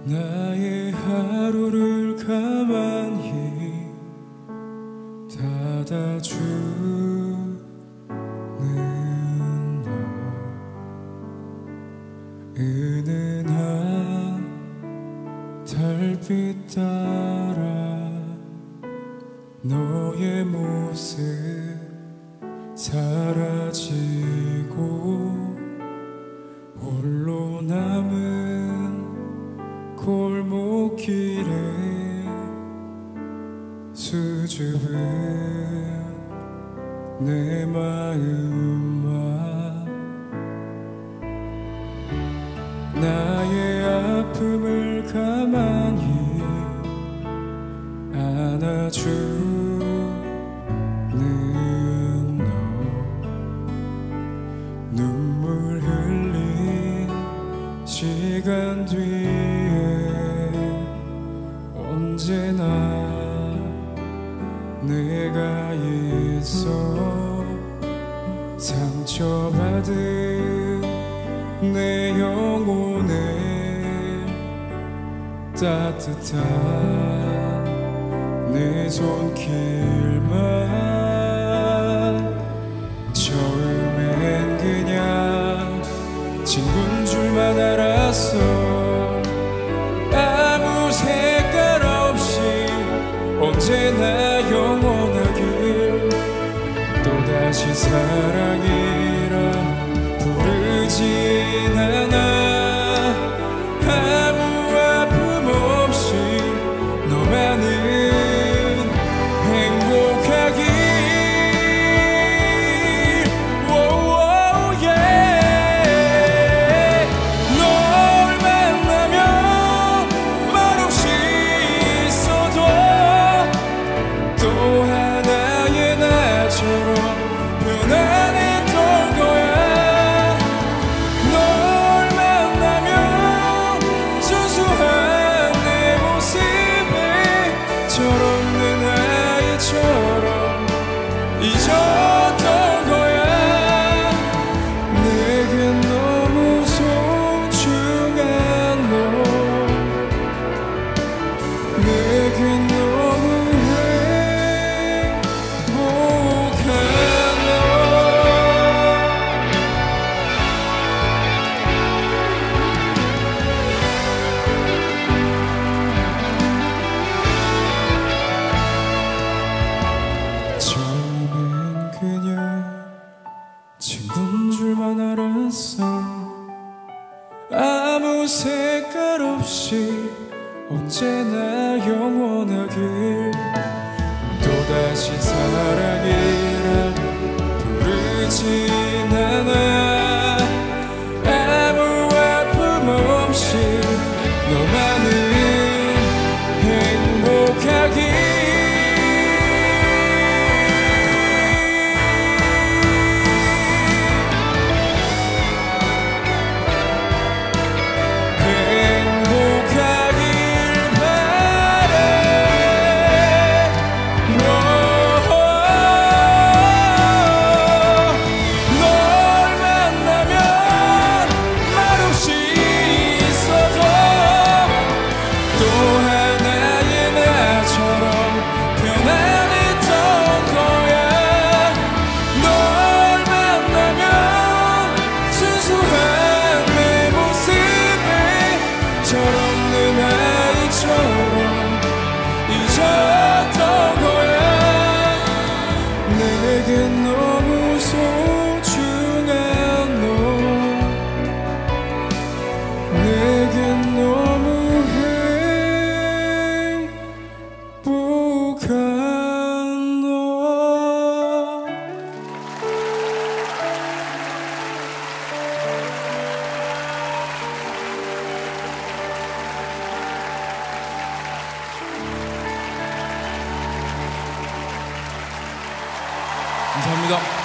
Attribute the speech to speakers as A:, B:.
A: 나의 하루를 가만히 닫아주는 너, 은은한 달빛 따라 너의 모습 사라지고 홀로 남은 골목길에 수줍은 내 마음만 나의 아픔을 가만히 안아주는 너, 눈물 흘린 시간 뒤에 언제나 내가 있어 상처받은 내 영혼에 따뜻한 내 손길만 처음엔 그냥 친구인 줄만 알았어. 아무 색깔 없이 언제나 영원하길 또다시 사랑이라 부르진 않아. 아무 아픔 없이 너만은 행복하길. 널 만나면 말없이 있어도 또 하나의 나처럼 편안했던 거야. 널 만나면 순수한 내 모습에 철없는 아이처럼 잊었던 거야. 내겐 너무 소중한 너, 내겐 너무 행복한 너. 처음엔 그냥 친구인 줄만 알았어. 아무 색깔 없이 언제나 영원하길 또다시 사랑이라 부르진 않아. 아무 아픔 없이 너만은 행복하길. 철없는 아이처럼 잊었던 거야. 내겐 너무 소중한 너, 내겐 너무 행복한 너. 감사합니다.